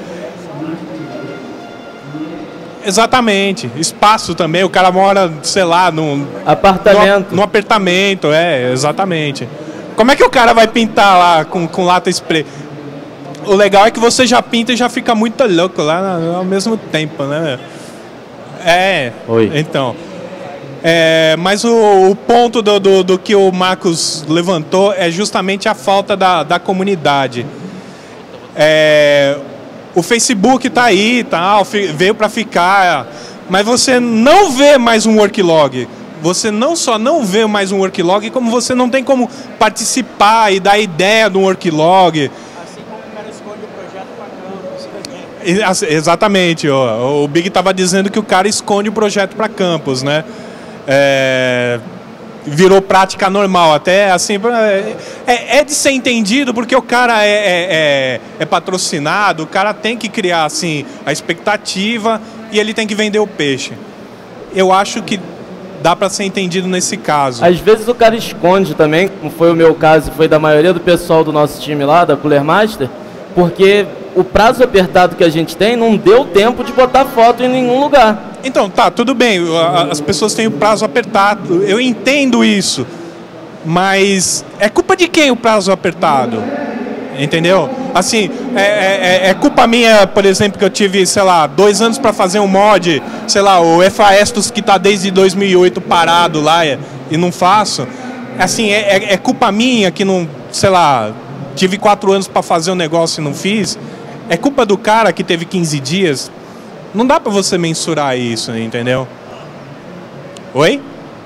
Exatamente. Espaço também, o cara mora, sei lá, num apartamento. No, no apartamento, é, exatamente. Como é que o cara vai pintar lá com, com lata spray? O legal é que você já pinta e já fica muito louco lá ao mesmo tempo, né? É, Oi. Então. É, mas o, o ponto do, do, do que o Marcos levantou é justamente a falta da, da comunidade. É, o Facebook está aí, tá, veio para ficar, mas você não vê mais um worklog. Você não só não vê mais um worklog, como você não tem como participar e dar ideia do worklog. Assim como o cara esconde o projeto para campus. Exatamente, ó. O Big estava dizendo que o cara esconde o projeto para campus, né? É, virou prática normal, até assim, é, é de ser entendido porque o cara é, é, é, é patrocinado, o cara tem que criar assim a expectativa e ele tem que vender o peixe. Eu acho que dá para ser entendido nesse caso. Às vezes o cara esconde também, como foi o meu caso e foi da maioria do pessoal do nosso time lá, da Cooler Master, porque o prazo apertado que a gente tem não deu tempo de botar foto em nenhum lugar. Então, tá, tudo bem, as pessoas têm o prazo apertado, eu entendo isso, mas é culpa de quem o prazo apertado? Entendeu? Assim, é, é, é culpa minha, por exemplo, que eu tive, sei lá, dois anos para fazer um mod, sei lá, o F A Estos que tá desde dois mil e oito parado lá e não faço. Assim, é, é culpa minha que não, sei lá, tive quatro anos para fazer um negócio e não fiz. É culpa do cara que teve quinze dias. Não dá para você mensurar isso, entendeu? Oi?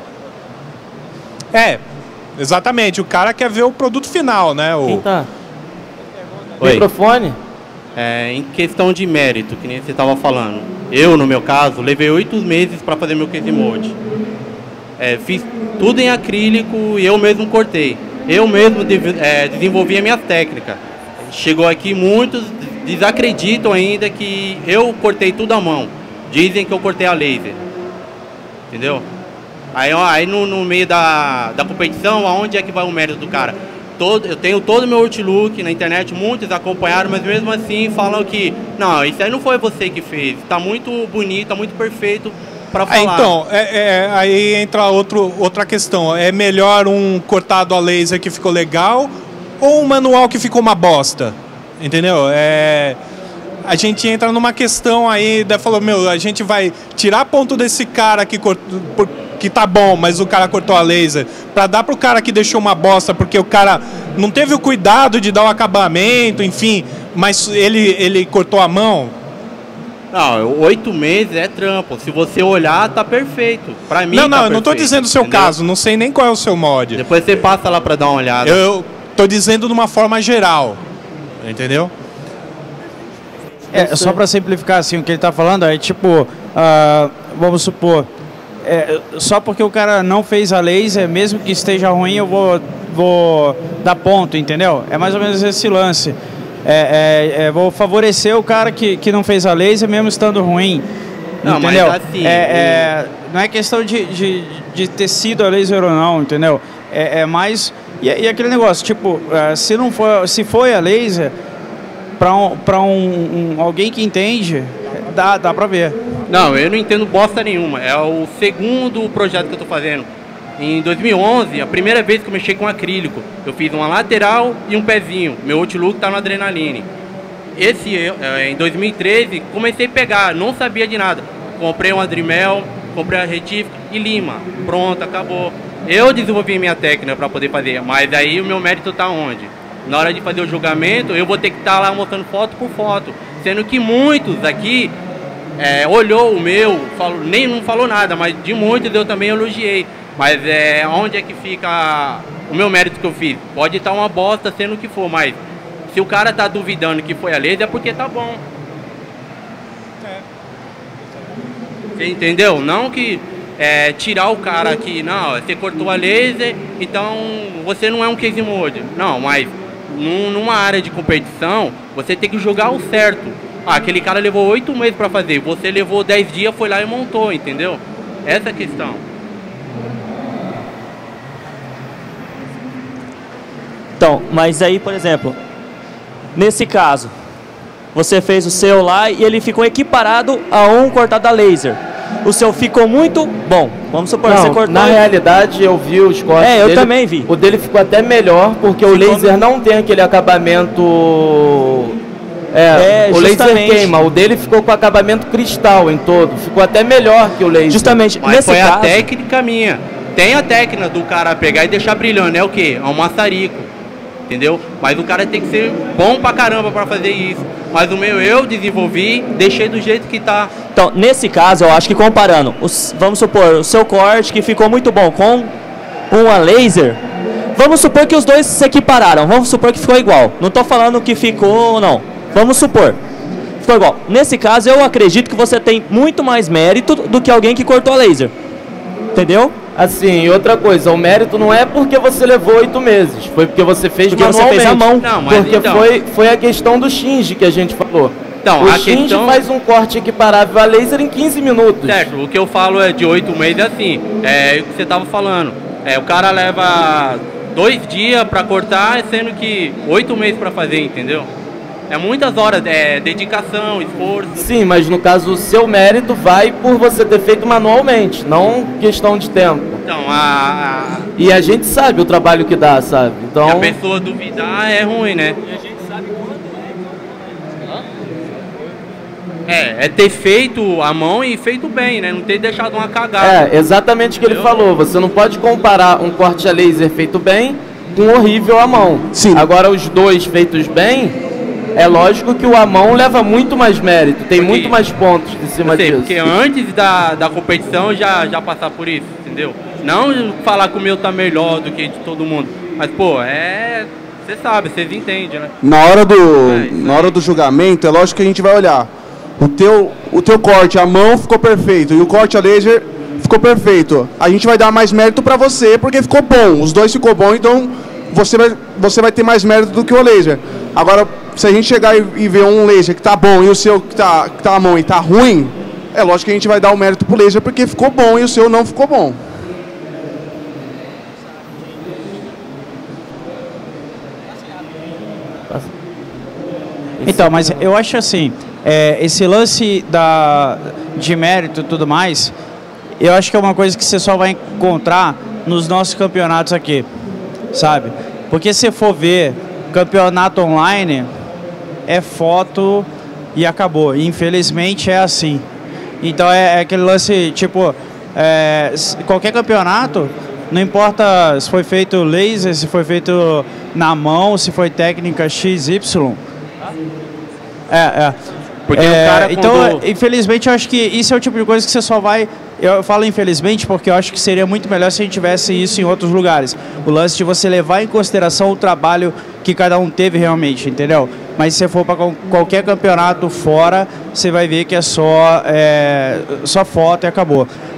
É, exatamente. O cara quer ver o produto final, né? O... Quem tá? Oi. Microfone? É, em questão de mérito, que nem você estava falando. Eu, no meu caso, levei oito meses para fazer meu case mode. É, fiz tudo em acrílico e eu mesmo cortei. Eu mesmo de, é, desenvolvi a minha técnica. Chegou aqui, muitos desacreditam ainda que eu cortei tudo à mão. Dizem que eu cortei a laser. Entendeu? Aí, aí no, no meio da, da competição, aonde é que vai o mérito do cara? Todo, eu tenho todo o meu outlook na internet, muitos acompanharam, mas mesmo assim falam que não, isso aí não foi você que fez, tá muito bonito, tá muito perfeito para falar. É, então, é, é, aí entra outro, outra questão, é melhor um cortado a laser que ficou legal ou um manual que ficou uma bosta? Entendeu? É, a gente entra numa questão aí, daí falou, meu, a gente vai tirar ponto desse cara que cortou, que tá bom, mas o cara cortou a laser, para dar pro cara que deixou uma bosta, porque o cara não teve o cuidado de dar o acabamento, enfim, mas ele, ele cortou a mão. Não, oito meses é trampo. Se você olhar, tá perfeito. Pra mim, Não, não, tá eu não tô dizendo o seu entendeu? caso, não sei nem qual é o seu mod. Depois você passa lá pra dar uma olhada. Eu tô dizendo de uma forma geral, entendeu? É, só para simplificar assim, o que ele está falando é tipo, uh, vamos supor, é, só porque o cara não fez a laser, mesmo que esteja ruim, eu vou, vou dar ponto, entendeu? É mais ou menos esse lance. É, é, é, vou favorecer o cara que, que não fez a laser, mesmo estando ruim. Não, entendeu? mas assim, é, é, não é questão de, de, de ter sido a laser ou não, entendeu? É, é mais... E, e aquele negócio, tipo, uh, se, não for, se foi a laser, para um, pra um, um, alguém que entende, dá, dá pra ver. Não, eu não entendo bosta nenhuma. É o segundo projeto que eu tô fazendo. Em dois mil e onze, a primeira vez que eu mexi com acrílico, eu fiz uma lateral e um pezinho. Meu Outlook tá no Adrenaline. Esse, em dois mil e treze, comecei a pegar, não sabia de nada. Comprei um Adrimel, comprei a retífica e lima. Pronto, acabou. Eu desenvolvi minha técnica para poder fazer, mas aí o meu mérito tá onde? Na hora de fazer o julgamento, eu vou ter que estar tá lá mostrando foto por foto. Sendo que muitos aqui é, olhou o meu, falou, nem não falou nada, mas de muitos eu também elogiei. Mas é, onde é que fica o meu mérito que eu fiz? Pode estar tá uma bosta sendo o que for, mas se o cara tá duvidando que foi a laser, é porque tá bom. Você entendeu? Não que é, tirar o cara aqui, não, você cortou a laser, então você não é um case mode. Não, mas num, numa área de competição, você tem que jogar o certo. Ah, aquele cara levou oito meses para fazer, você levou dez dias, foi lá e montou, entendeu? Essa é a questão. Então, mas aí, por exemplo, nesse caso, você fez o seu lá e ele ficou equiparado a um cortado a laser. O seu ficou muito bom. Vamos supor, não, você cortou... Na realidade, eu vi os cortes É, eu dele, também vi. O dele ficou até melhor, porque ficou o laser não tem aquele acabamento... É, é o justamente. laser queima. O dele ficou com acabamento cristal em todo. Ficou até melhor que o laser. Justamente. Mas nesse foi caso... a técnica minha. Tem a técnica do cara pegar e deixar brilhando. É o quê? É um maçarico. Entendeu? Mas o cara tem que ser bom pra caramba pra fazer isso. Mas o meu eu desenvolvi, deixei do jeito que tá. Então, nesse caso, eu acho que comparando, os, vamos supor, o seu corte que ficou muito bom com uma laser, vamos supor que os dois se equipararam, vamos supor que ficou igual. Não tô falando que ficou, não. Vamos supor. Ficou igual. Nesse caso, eu acredito que você tem muito mais mérito do que alguém que cortou a laser. Entendeu? Assim, outra coisa, o mérito não é porque você levou oito meses, foi porque você fez porque manualmente. Você fez a mão. Não, mas porque então... foi, foi a questão do Shinji que a gente falou. Então, o a Shinji questão... faz um corte equiparável a laser em quinze minutos. Certo, o que eu falo é de oito meses é assim, é o que você tava falando. É, o cara leva dois dias pra cortar, sendo que oito meses pra fazer, entendeu? É muitas horas, é dedicação, esforço. Sim, mas no caso o seu mérito vai por você ter feito manualmente, não questão de tempo. Então, a... E a gente sabe o trabalho que dá, sabe? Então... Se a pessoa duvidar é ruim, né? E a gente sabe quando é. É, é ter feito a mão e feito bem, né? Não ter deixado uma cagada. É, exatamente o que ele falou. Você não pode comparar um corte a laser feito bem com um horrível à mão. Sim. Agora, os dois feitos bem, é lógico que o à mão leva muito mais mérito, tem Porque, muito mais pontos de cima sei, disso. Porque antes da, da competição já, já passar por isso, entendeu? Não falar que o meu tá melhor do que de todo mundo. Mas, pô, é... Você sabe, vocês entendem, né? Na hora do, É, na hora do julgamento, é lógico que a gente vai olhar. O teu, o teu corte, a mão ficou perfeito e o corte a laser ficou perfeito. A gente vai dar mais mérito pra você porque ficou bom. Os dois ficou bom, então você vai, você vai ter mais mérito do que o laser. Agora, se a gente chegar e, e ver um laser que tá bom e o seu que tá, que tá a mão e tá ruim, é lógico que a gente vai dar o mérito pro laser porque ficou bom e o seu não ficou bom. Então, mas eu acho assim, é, esse lance da, de mérito e tudo mais, eu acho que é uma coisa que você só vai encontrar nos nossos campeonatos aqui, sabe? Porque se for ver campeonato online, é foto e acabou. Infelizmente é assim. Então é, é aquele lance, tipo, é, qualquer campeonato, não importa se foi feito laser, se foi feito na mão, se foi técnica X Y. É, é. Porque é, o cara então, quando... infelizmente, eu acho que isso é o tipo de coisa que você só vai... Eu falo infelizmente porque eu acho que seria muito melhor se a gente tivesse isso em outros lugares. O lance de você levar em consideração o trabalho que cada um teve realmente, entendeu? Mas se você for para qualquer campeonato fora, você vai ver que é só, é, só foto e acabou.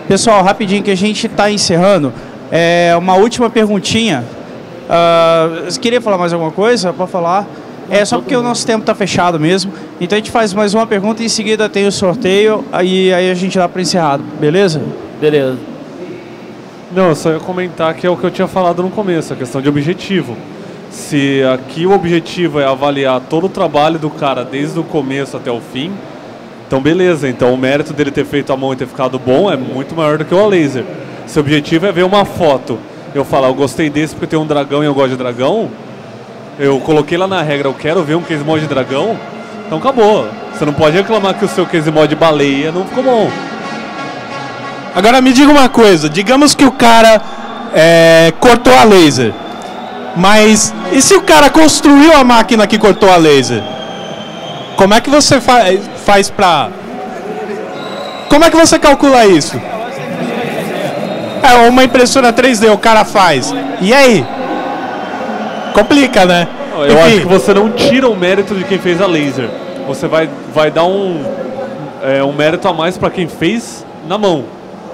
Pessoal, rapidinho que a gente está encerrando. É, uma última perguntinha. Uh, você queria falar mais alguma coisa? Pode falar. É só porque o nosso tempo está fechado mesmo. Então a gente faz mais uma pergunta e em seguida tem o sorteio. Aí, aí a gente dá para encerrar, beleza? Beleza. Não, eu só ia comentar que é o que eu tinha falado no começo, a questão de objetivo. Se aqui o objetivo é avaliar todo o trabalho do cara desde o começo até o fim, então beleza, então o mérito dele ter feito a mão e ter ficado bom é muito maior do que o a laser. Se o objetivo é ver uma foto, eu falar, eu gostei desse porque tem um dragão e eu gosto de dragão, eu coloquei lá na regra, eu quero ver um case mod de dragão, então acabou. Você não pode reclamar que o seu case mod de baleia não ficou bom. Agora me diga uma coisa, digamos que o cara é, cortou a laser, mas e se o cara construiu a máquina que cortou a laser? Como é que você fa faz pra... Como é que você calcula isso? É uma impressora três D, o cara faz. E aí? Complica, né? Eu Enfim. acho que você não tira o mérito de quem fez a laser. Você vai, vai dar um, é, um mérito a mais para quem fez na mão.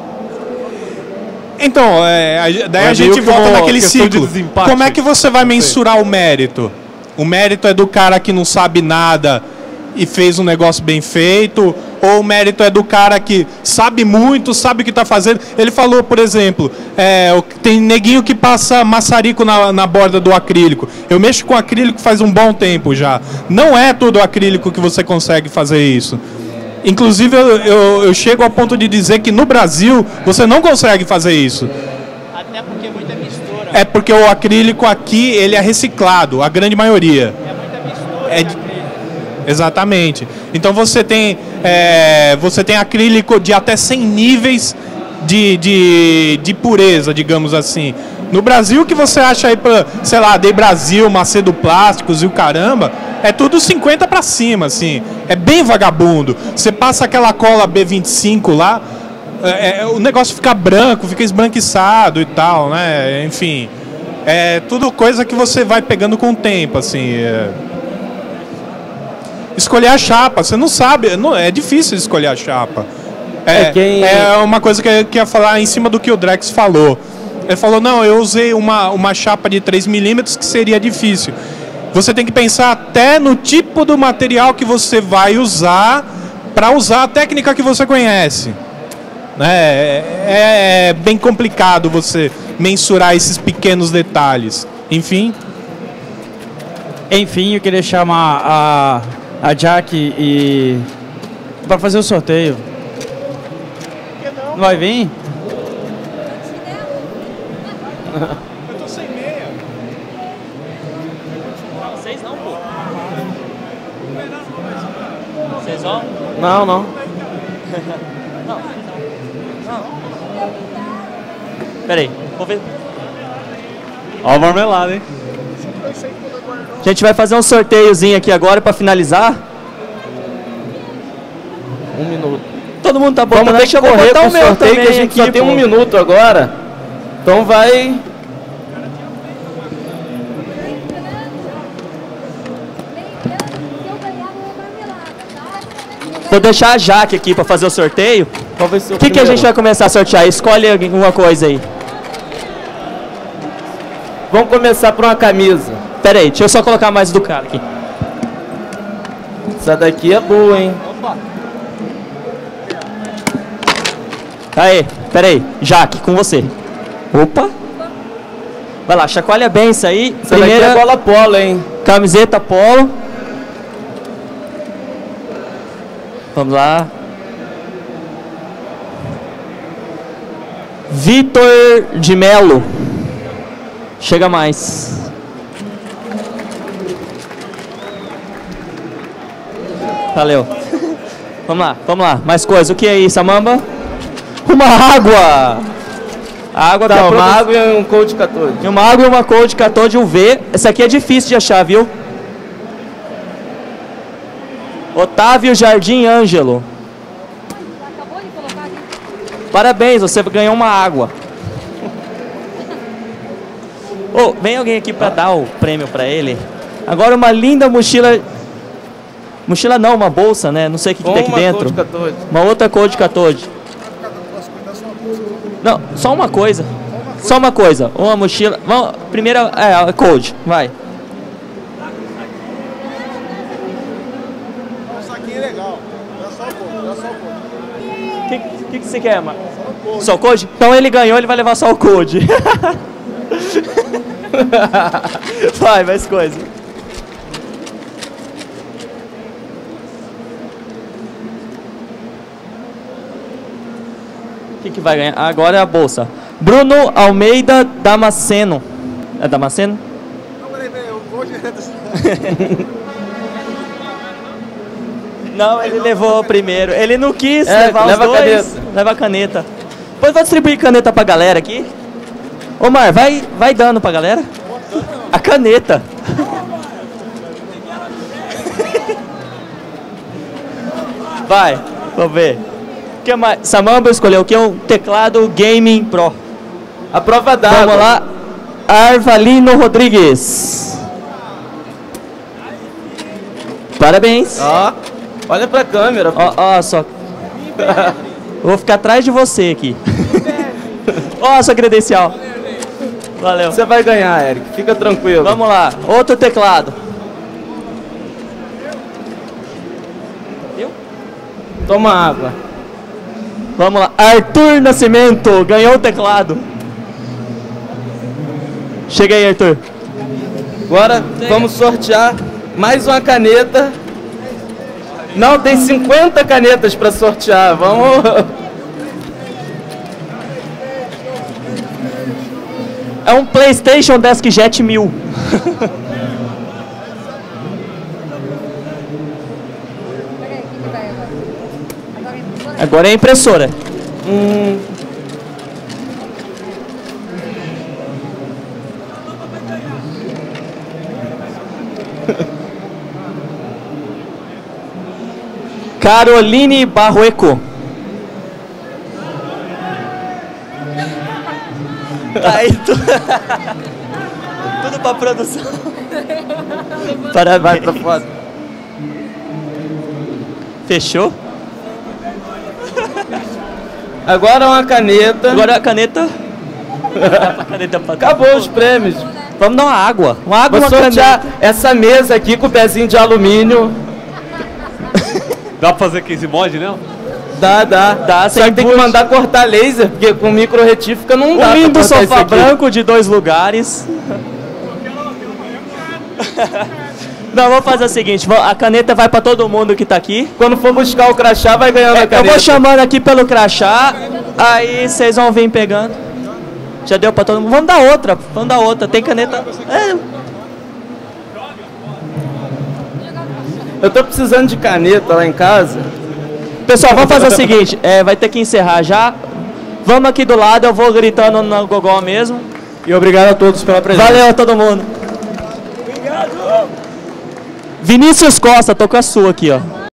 Então, é, daí a gente volta naquele ciclo. Como é que você vai mensurar o mérito? O mérito é do cara que não sabe nada e fez um negócio bem feito? Ou o mérito é do cara que sabe muito, sabe o que está fazendo? Ele falou, por exemplo, é, tem neguinho que passa maçarico na, na borda do acrílico. Eu mexo com acrílico faz um bom tempo já. Não é todo acrílico que você consegue fazer isso. Inclusive, eu, eu, eu chego ao ponto de dizer que no Brasil você não consegue fazer isso. Até porque é muita mistura. É porque o acrílico aqui ele é reciclado, a grande maioria. É muita mistura. É de... Exatamente. Então você tem, é, você tem acrílico de até cem níveis de, de, de pureza, digamos assim. No Brasil, o que você acha aí, pra, sei lá, Dei Brasil, Macedo Plásticos e o caramba, é tudo cinquenta pra cima, assim. É bem vagabundo. Você passa aquela cola B vinte e cinco lá, é, é, o negócio fica branco, fica esbranquiçado e tal, né? Enfim, é tudo coisa que você vai pegando com o tempo, assim. É... Escolher a chapa, você não sabe, não, é difícil escolher a chapa. É, É quem- é uma coisa que eu queria falar em cima do que o Drex falou. Ele falou, não, eu usei uma, uma chapa de três milímetros que seria difícil. Você tem que pensar até no tipo do material que você vai usar para usar a técnica que você conhece. Né? É, é bem complicado você mensurar esses pequenos detalhes. Enfim. Enfim, eu queria chamar a, a Jack e para fazer o sorteio. Não vai vir? Eu tô sem meia. Vocês não, pô. Vocês vão? Não, não. Não. Não. Pera aí, vou ver. Ó a marmelada, hein? A gente vai fazer um sorteiozinho aqui agora pra finalizar. Um minuto. Todo mundo tá botando. Vamos ter que Deixa eu correr botar com o o meu sorteio também que a gente aqui, só tem pô. um minuto agora. Então vai... Vou deixar a Jaque aqui pra fazer o sorteio. Qual vai ser o O que, que a primeiro? gente vai começar a sortear? Escolhe alguma coisa aí. Vamos começar por uma camisa. Pera aí, deixa eu só colocar mais do cara aqui. Essa daqui é boa, hein? Aê, pera aí. Jaque, com você. Opa. Vai lá, chacoalha bem isso aí. Essa daqui é bola polo, hein? Camiseta polo. Vamos lá. Vitor de Melo. Chega mais. Valeu. Vamos lá, vamos lá. Mais coisa. O que é isso, Samamba? Uma água. A água Tá, que é uma produ- água e um cold cathode. E uma água e uma cold cathode U V. Essa aqui é difícil de achar, viu? Otávio Jardim Ângelo. Parabéns, você ganhou uma água. Ô, vem alguém aqui para dar o prêmio para ele. Agora uma linda mochila. Mochila não, uma bolsa, né? Não sei o que, que tem aqui Uma dentro. cold cathode. Uma outra cold cathode. Não, só uma coisa. Só uma coisa. Uma mochila. Vamos, primeiro é a Code, vai. Um saquinho legal. Dá só o Code, dá só o Code. O que, que, que você quer, mano? Só o Code? Então ele ganhou, ele vai levar só o Code. Vai, mais coisa. O que, que vai ganhar? Agora é a bolsa. Bruno Almeida Damasceno. É Damasceno? Não, peraí, peraí, o Code é... Não, ele levou o primeiro. Ele não quis É, levar leva os a dois. caneta. Leva a caneta. Depois vou distribuir caneta pra galera aqui. Omar, vai, vai dando pra galera. A caneta. Vai, vamos ver. O que mais? Samamba escolheu o que? Um teclado Gaming Pro. A prova d'água. Vamos lá. Arvalino Rodrigues. Parabéns. Ó, olha pra câmera. Ó, ó, só. Eu vou ficar atrás de você aqui. Ó, a sua credencial. Valeu. Você vai ganhar, Eric. Fica tranquilo. Vamos lá. Outro teclado. Viu? Toma água. Vamos lá. Arthur Nascimento ganhou o teclado. Chega aí, Arthur. Agora vamos sortear mais uma caneta. Não, tem cinquenta canetas para sortear. Vamos. É um PlayStation DeskJet mil. Agora é a impressora. Hum. Caroline Barroeco. Aí, tu... tudo pra produção. Parabéns. Vai pra foto. Fechou? Agora uma caneta. Agora a caneta. Dá pra caneta pra Acabou os prêmios. Vamos dar uma água. Uma água, Vou uma sortear caneta. essa mesa aqui com o pezinho de alumínio. Dá pra fazer case mod, né? Dá, dá. Dá, Só que tem que mandar cortar laser, porque com micro retífica não dá. Um pra lindo cortar isso sofá aqui. branco de dois lugares. Não, vamos fazer o seguinte, a caneta vai pra todo mundo que tá aqui. Quando for buscar o crachá, vai ganhando É, a caneta. eu vou chamando aqui pelo crachá, aí vocês vão vir pegando. Já deu pra todo mundo. Vamos dar outra, vamos dar outra. Tem caneta... É. Eu tô precisando de caneta lá em casa. Pessoal, vamos fazer o seguinte, é, vai ter que encerrar já. Vamos aqui do lado, eu vou gritando no gogó mesmo. E obrigado a todos pela presença. Valeu a todo mundo. Obrigado. Vinícius Costa, tô com a sua aqui, ó.